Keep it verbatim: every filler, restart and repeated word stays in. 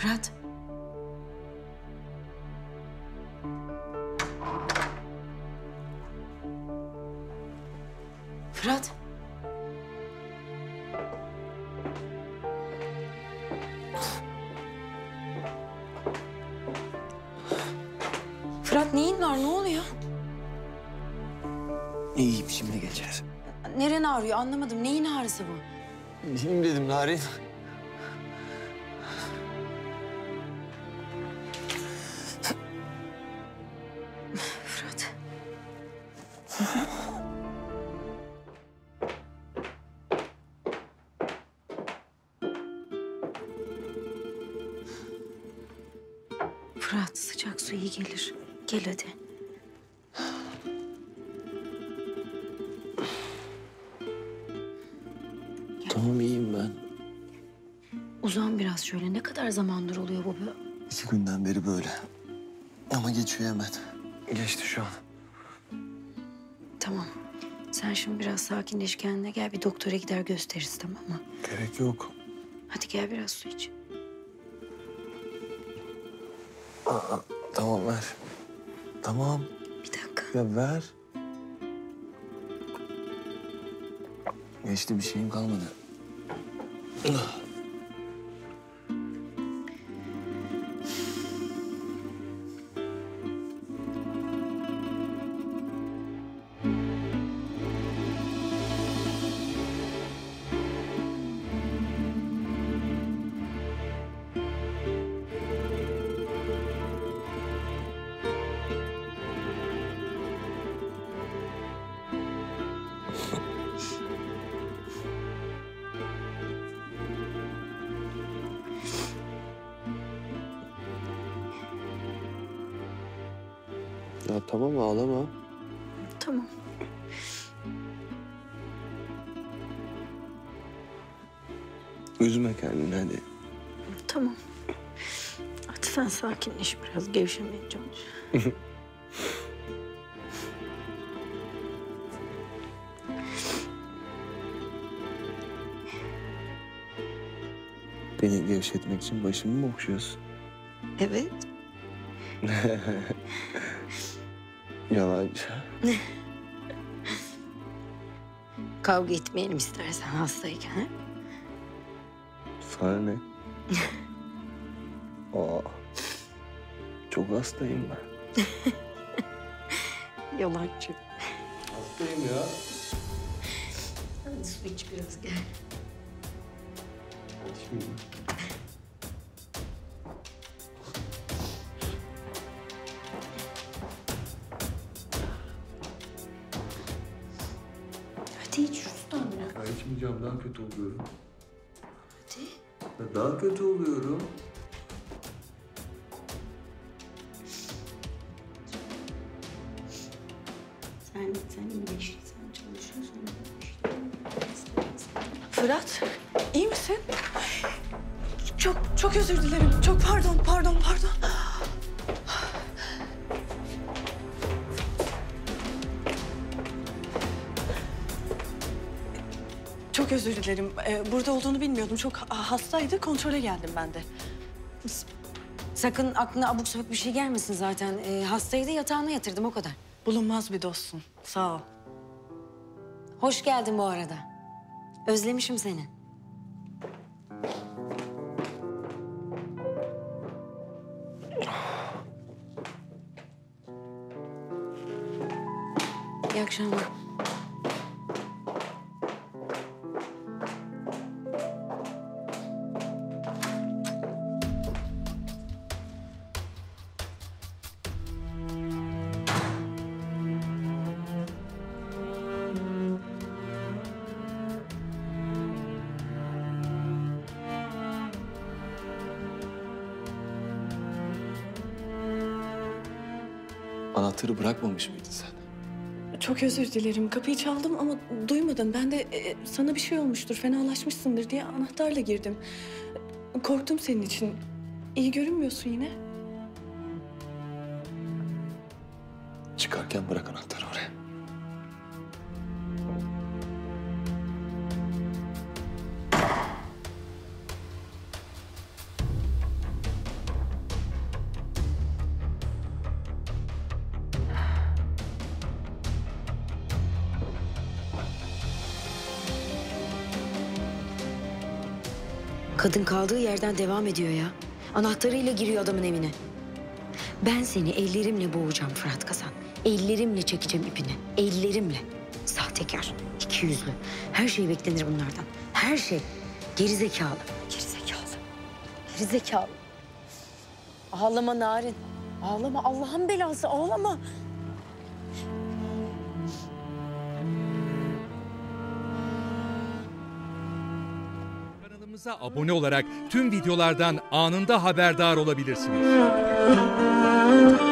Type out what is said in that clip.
Fırat. Fırat. Fırat neyin var? Ne oluyor? İyiyim, şimdi geçer. Neren ağrıyor? Anlamadım. Neyin ağrısı bu? İyiyim dedim Narin. Fırat. Fırat, sıcak su iyi gelir. Gel hadi. Tamam, iyiyim ben. Uzan biraz şöyle. Ne kadar zamandır oluyor bu? İki günden beri böyle. Ama geçiyor hemen. Geçti şu an. Tamam. Sen şimdi biraz sakinleş, kendine gel. Bir doktora gider gösteririz, tamam mı? Gerek yok. Hadi gel biraz su iç. Aa, tamam, ver. Tamam. Bir dakika. Ya ver. Geçti, bir şeyim kalmadı. Ya tamam, ağlama. Tamam. Üzme kendini hadi. Tamam. Hadi sen sakinleş biraz. Gevşemeye çalış. Beni gevşetmek için başımı mı okşuyorsun? Evet. Yalancı. Kavga etmeyelim istersen hastayken. Ha? Sana ne? Aa, çok hastayım ben. Yalancı. Hastayım ya. Hadi su iç biraz, gel. Şimdi. Hadi iç şuradan biraz. Ya içmeyeceğim, daha kötü oluyorum. Hadi. Ya daha kötü oluyorum. Sen, sen iyileştin, sen çalışıyorsun. Fırat, iyi misin? Çok, çok özür dilerim. Çok pardon, pardon, pardon. Çok özür dilerim. Ee, burada olduğunu bilmiyordum. Çok hastaydı. Kontrole geldim ben de. Sakın aklına abuk sabuk bir şey gelmesin zaten. Ee, hastaydı, yatağına yatırdım, o kadar. Bulunmaz bir dostsun. Sağ ol. Hoş geldin bu arada. Özlemişim seni. İyi akşamlar. Anahtarı bırakmamış mıydın sen? Çok özür dilerim. Kapıyı çaldım ama duymadın. Ben de e, sana bir şey olmuştur, fenalaşmışsındır diye anahtarla girdim. Korktum senin için. İyi görünmüyorsun yine. Çıkarken bırak anahtarı oraya. Kadın kaldığı yerden devam ediyor ya. Anahtarıyla giriyor adamın evine. Ben seni ellerimle boğacağım Fırat Kazan. Ellerimle çekeceğim ipini. Ellerimle. Sahtekar, ikiyüzlü. Her şey beklenir bunlardan. Her şey. Gerizekalı. Gerizekalı. Gerizekalı. Ağlama Narin. Ağlama. Allah'ın belası. Ağlama. Kanalımıza abone olarak tüm videolardan anında haberdar olabilirsiniz.